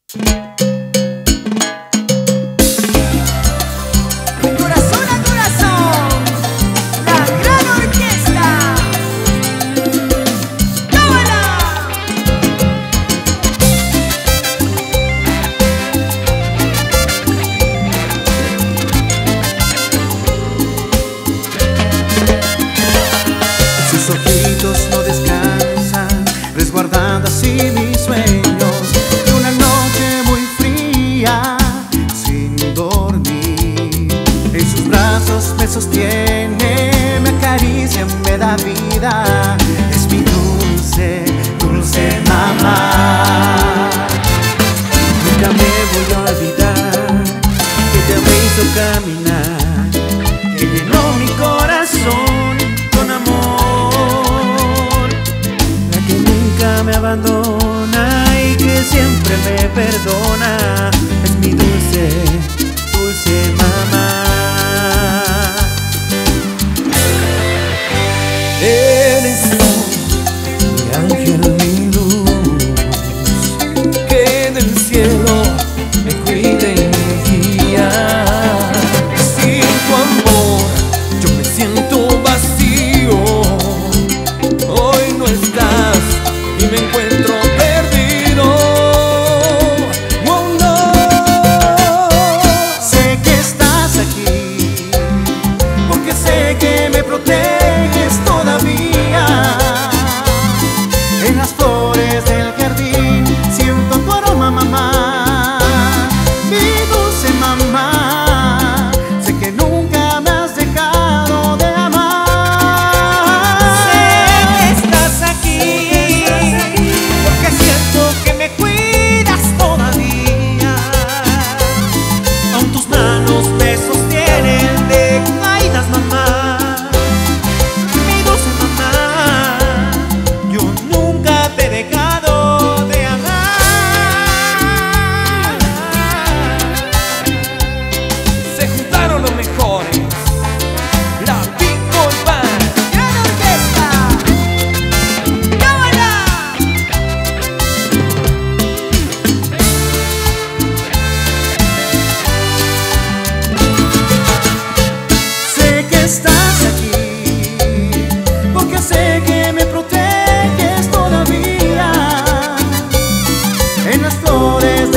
Corazón a corazón, la gran orquesta. ¡Cámara! Sus ojitos no descansan, resguardando así mis sueños. Y una noche muy fría, sin dormir, en sus brazos me sostiene, me acaricia, me da vida. Es mi dulce, dulce mamá. Nunca me voy a olvidar que ella me hizo caminar, que llenó mi corazón con amor, la que nunca me abandona y que siempre me perdona. Es mi dulce, dulce mamá. Eres tú, mi ángel, mi luz, que del cielo me cuide y me guía. Sin tu amor yo me siento vacío. Hoy no estás y me encuentro perdido. Oh, no. Sé que estás aquí, porque sé que me proteges todavía. En las flores del jardín siento tu aroma, mamá. Mi dulce mamá, sé que nunca me has dejado de amar. Sé que estás aquí, porque siento que me cuidas todavía. Aún tus manos me sostienen, te cuidas, mamá. Mi dulce mamá, Yo nunca te he dejado de amar. Se juntaron los mejores, la People Band. gran orquesta. ¡Cámara! Sé que estás aquí, porque sé que me proteges todavía. En las flores